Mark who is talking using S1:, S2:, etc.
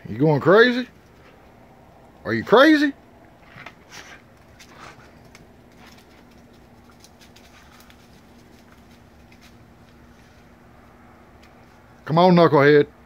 S1: You going crazy? Are you crazy? Come on, knucklehead.